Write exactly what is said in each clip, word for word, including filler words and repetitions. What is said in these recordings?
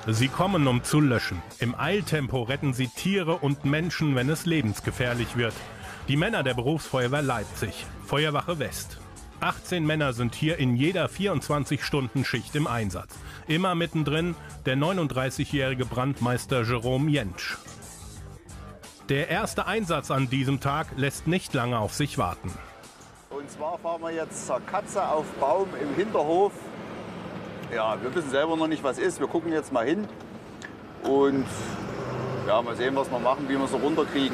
Sie kommen, um zu löschen. Im Eiltempo retten sie Tiere und Menschen, wenn es lebensgefährlich wird. Die Männer der Berufsfeuerwehr Leipzig, Feuerwache West. achtzehn Männer sind hier in jeder vierundzwanzig-Stunden-Schicht im Einsatz. Immer mittendrin der neununddreißigjährige Brandmeister Jerome Jentsch. Der erste Einsatz an diesem Tag lässt nicht lange auf sich warten. Und zwar fahren wir jetzt zur Katze auf Baum im Hinterhof. Ja, wir wissen selber noch nicht, was ist. Wir gucken jetzt mal hin und ja, mal sehen, was wir machen, wie wir sie runterkriegen.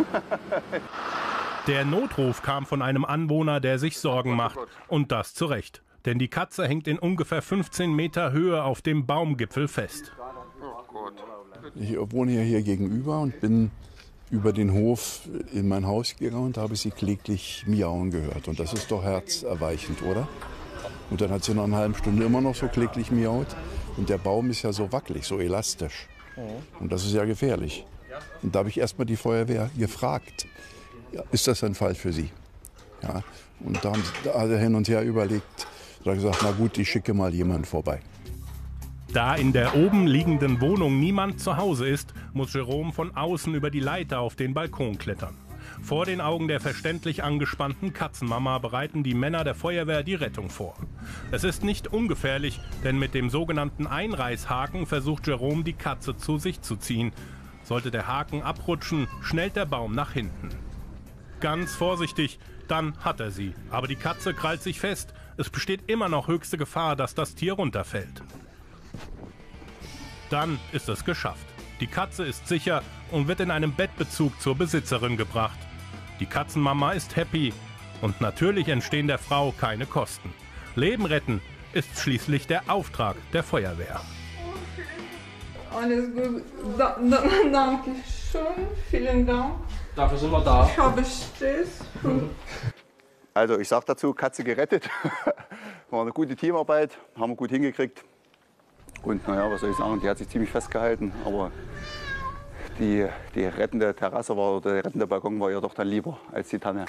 Der Notruf kam von einem Anwohner, der sich Sorgen macht. Und das zu Recht. Denn die Katze hängt in ungefähr fünfzehn Meter Höhe auf dem Baumgipfel fest. Ich wohne ja hier gegenüber und bin über den Hof in mein Haus gegangen und habe sie kläglich miauen gehört. Und das ist doch herzerweichend, oder? Und dann hat sie nach einer halben Stunde immer noch so kläglich miaut. Und der Baum ist ja so wackelig, so elastisch. Und das ist ja gefährlich. Und da habe ich erst mal die Feuerwehr gefragt, ja, ist das ein Fall für Sie? Ja, und da hat er hin und her überlegt, da hat er gesagt, na gut, ich schicke mal jemanden vorbei. Da in der oben liegenden Wohnung niemand zu Hause ist, muss Jerome von außen über die Leiter auf den Balkon klettern. Vor den Augen der verständlich angespannten Katzenmama bereiten die Männer der Feuerwehr die Rettung vor. Es ist nicht ungefährlich, denn mit dem sogenannten Einreißhaken versucht Jerome, die Katze zu sich zu ziehen. Sollte der Haken abrutschen, schnellt der Baum nach hinten. Ganz vorsichtig, dann hat er sie. Aber die Katze krallt sich fest. Es besteht immer noch höchste Gefahr, dass das Tier runterfällt. Dann ist es geschafft. Die Katze ist sicher und wird in einem Bettbezug zur Besitzerin gebracht. Die Katzenmama ist happy und natürlich entstehen der Frau keine Kosten. Leben retten ist schließlich der Auftrag der Feuerwehr. Alles gut. Da, da, danke schön. Vielen Dank. Dafür sind wir da. Ich habe Stress. Also ich sage dazu, Katze gerettet. War eine gute Teamarbeit, haben wir gut hingekriegt. Und naja, was soll ich sagen, die hat sich ziemlich festgehalten. Aber die, die rettende Terrasse war, oder der rettende Balkon war ja doch dann lieber als die Tanne.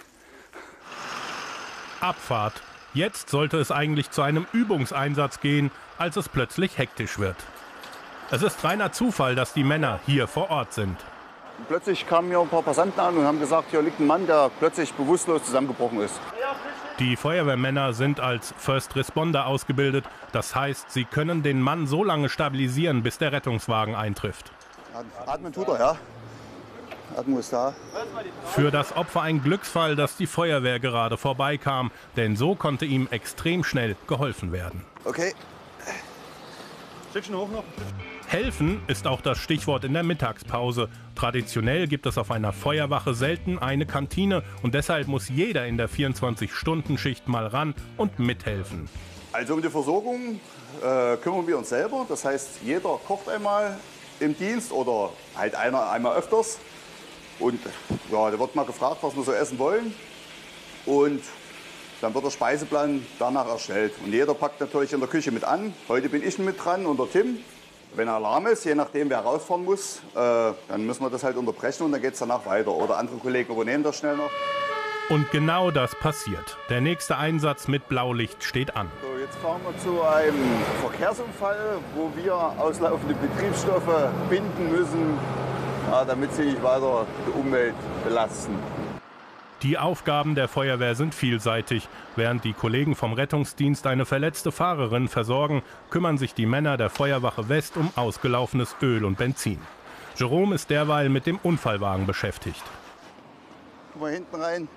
Abfahrt. Jetzt sollte es eigentlich zu einem Übungseinsatz gehen, als es plötzlich hektisch wird. Es ist reiner Zufall, dass die Männer hier vor Ort sind. Und plötzlich kamen mir ein paar Passanten an und haben gesagt, hier liegt ein Mann, der plötzlich bewusstlos zusammengebrochen ist. Die Feuerwehrmänner sind als First Responder ausgebildet. Das heißt, sie können den Mann so lange stabilisieren, bis der Rettungswagen eintrifft. Atmen tut er, ja. Atmen ist da. Für das Opfer ein Glücksfall, dass die Feuerwehr gerade vorbeikam. Denn so konnte ihm extrem schnell geholfen werden. Okay. Stückchen hoch noch. Helfen ist auch das Stichwort in der Mittagspause. Traditionell gibt es auf einer Feuerwache selten eine Kantine und deshalb muss jeder in der vierundzwanzig-Stunden-Schicht mal ran und mithelfen. Also um die Versorgung äh, kümmern wir uns selber. Das heißt, jeder kocht einmal im Dienst oder halt einer einmal öfters. Und ja, da wird mal gefragt, was wir so essen wollen. Und dann wird der Speiseplan danach erstellt. Und jeder packt natürlich in der Küche mit an. Heute bin ich mit dran und der Tim. Wenn Alarm ist, je nachdem wer rausfahren muss, äh, dann müssen wir das halt unterbrechen und dann geht es danach weiter. Oder andere Kollegen übernehmen das schnell noch. Und genau das passiert. Der nächste Einsatz mit Blaulicht steht an. So, jetzt fahren wir zu einem Verkehrsunfall, wo wir auslaufende Betriebsstoffe binden müssen, ja, damit sie nicht weiter die Umwelt belasten. Die Aufgaben der Feuerwehr sind vielseitig. Während die Kollegen vom Rettungsdienst eine verletzte Fahrerin versorgen, kümmern sich die Männer der Feuerwache West um ausgelaufenes Öl und Benzin. Jerome ist derweil mit dem Unfallwagen beschäftigt. Guck mal hinten rein.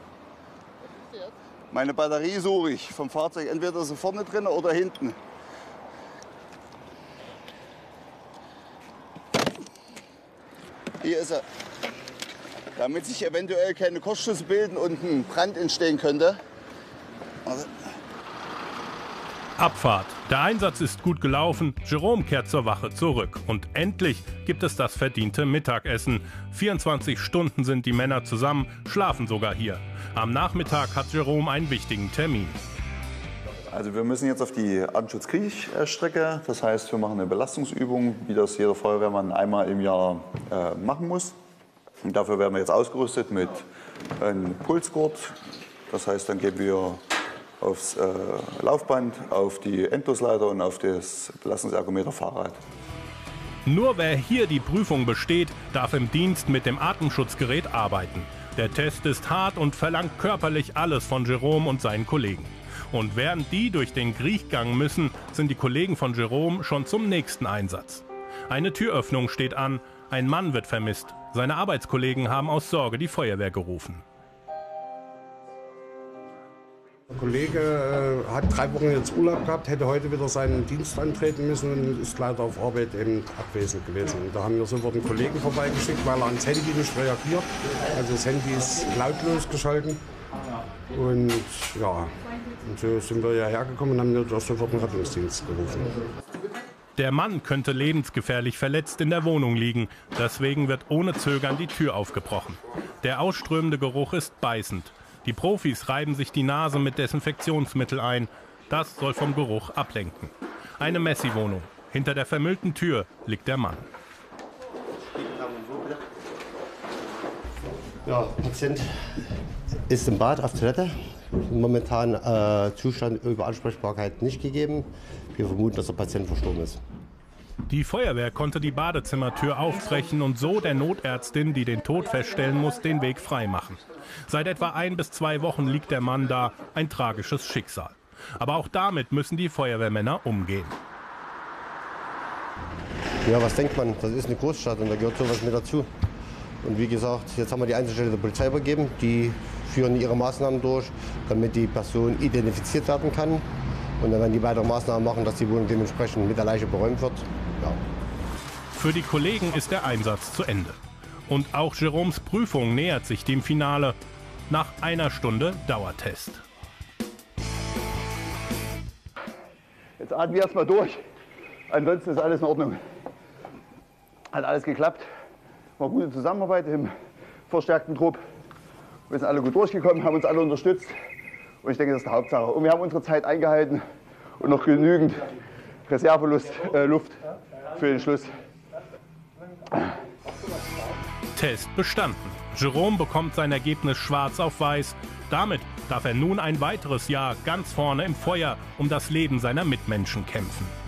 Meine Batterie suche ich vom Fahrzeug. Entweder ist sie vorne drin oder hinten. Hier ist er. Damit sich eventuell keine Kurzschlüsse bilden und ein Brand entstehen könnte. Also. Abfahrt. Der Einsatz ist gut gelaufen. Jerome kehrt zur Wache zurück. Und endlich gibt es das verdiente Mittagessen. vierundzwanzig Stunden sind die Männer zusammen, schlafen sogar hier. Am Nachmittag hat Jerome einen wichtigen Termin. Also wir müssen jetzt auf die Artenschutz-Kriech-Strecke. Das heißt, wir machen eine Belastungsübung, wie das jeder Feuerwehrmann einmal im Jahr äh, machen muss. Und dafür werden wir jetzt ausgerüstet mit einem Pulsgurt. Das heißt, dann gehen wir aufs äh, Laufband, auf die Endlosleiter und auf das Belastungsergometer Fahrrad. Nur wer hier die Prüfung besteht, darf im Dienst mit dem Atemschutzgerät arbeiten. Der Test ist hart und verlangt körperlich alles von Jerome und seinen Kollegen. Und während die durch den Kriechgang müssen, sind die Kollegen von Jerome schon zum nächsten Einsatz. Eine Türöffnung steht an, ein Mann wird vermisst. Seine Arbeitskollegen haben aus Sorge die Feuerwehr gerufen. Der Kollege äh, hat drei Wochen jetzt Urlaub gehabt, hätte heute wieder seinen Dienst antreten müssen und ist leider auf Arbeit eben abwesend gewesen. Und da haben wir sofort einen Kollegen vorbeigeschickt, weil er ans Handy nicht reagiert. Also das Handy ist lautlos geschalten. Und ja, und so sind wir hierher gekommen und haben natürlich sofort einen Rettungsdienst gerufen. Der Mann könnte lebensgefährlich verletzt in der Wohnung liegen. Deswegen wird ohne Zögern die Tür aufgebrochen. Der ausströmende Geruch ist beißend. Die Profis reiben sich die Nase mit Desinfektionsmittel ein. Das soll vom Geruch ablenken. Eine Messi-Wohnung. Hinter der vermüllten Tür liegt der Mann. Ja, der Patient ist im Bad auf Toilette. Momentan äh, Zustand über Ansprechbarkeit nicht gegeben. Wir vermuten, dass der Patient verstorben ist. Die Feuerwehr konnte die Badezimmertür aufbrechen und so der Notärztin, die den Tod feststellen muss, den Weg freimachen. Seit etwa ein bis zwei Wochen liegt der Mann da, ein tragisches Schicksal. Aber auch damit müssen die Feuerwehrmänner umgehen. Ja, was denkt man? Das ist eine Großstadt und da gehört sowas mit dazu. Und wie gesagt, jetzt haben wir die Einsatzstelle der Polizei übergeben. Die führen ihre Maßnahmen durch, damit die Person identifiziert werden kann. Und dann werden die weitere Maßnahmen machen, dass die Wohnung dementsprechend mit der Leiche beräumt wird. Ja. Für die Kollegen ist der Einsatz zu Ende. Und auch Jeromes Prüfung nähert sich dem Finale. Nach einer Stunde Dauertest. Jetzt atmen wir erstmal durch. Ansonsten ist alles in Ordnung. Hat alles geklappt. War gute Zusammenarbeit im verstärkten Trupp. Wir sind alle gut durchgekommen, haben uns alle unterstützt. Und ich denke, das ist die Hauptsache. Und wir haben unsere Zeit eingehalten und noch genügend Reserveluft äh, Luft für den Schluss. Test bestanden. Jerome bekommt sein Ergebnis schwarz auf weiß. Damit darf er nun ein weiteres Jahr ganz vorne im Feuer um das Leben seiner Mitmenschen kämpfen.